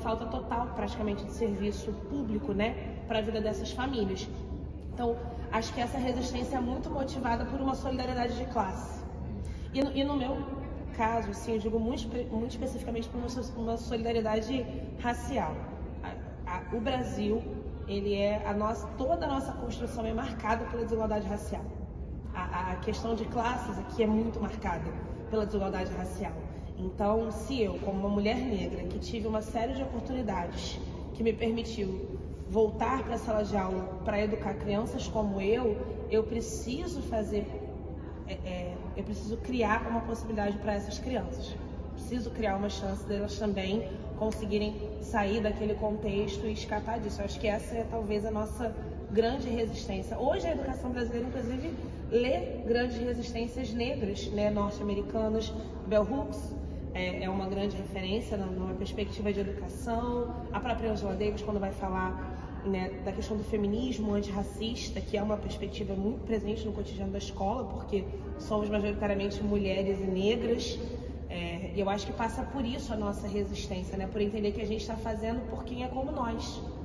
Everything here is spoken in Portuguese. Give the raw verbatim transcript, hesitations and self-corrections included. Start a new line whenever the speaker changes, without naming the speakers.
falta total, praticamente, de serviço público, né, para a vida dessas famílias. Então, acho que essa resistência é muito motivada por uma solidariedade de classe. E no, e no meu caso, assim, eu digo muito, muito especificamente por uma, uma solidariedade racial. A, a, o Brasil, ele é a nossa, toda a nossa construção é marcada pela desigualdade racial. A, a questão de classes aqui é muito marcada pela desigualdade racial. Então, se eu, como uma mulher negra, que tive uma série de oportunidades que me permitiu voltar para a sala de aula para educar crianças como eu, eu preciso fazer, é, é, eu preciso criar uma possibilidade para essas crianças. Preciso criar uma chance delas também conseguirem sair daquele contexto e escapar disso. Eu acho que essa é talvez a nossa grande resistência. Hoje a educação brasileira, inclusive, lê grandes resistências negras, né, norte-americanas. Bell Hooks é, é uma grande referência numa perspectiva de educação. A própria Angela Davis, quando vai falar, né, da questão do feminismo antirracista, que é uma perspectiva muito presente no cotidiano da escola, porque somos majoritariamente mulheres e negras. É, e eu acho que passa por isso a nossa resistência, né, por entender que a gente está fazendo por quem é como nós.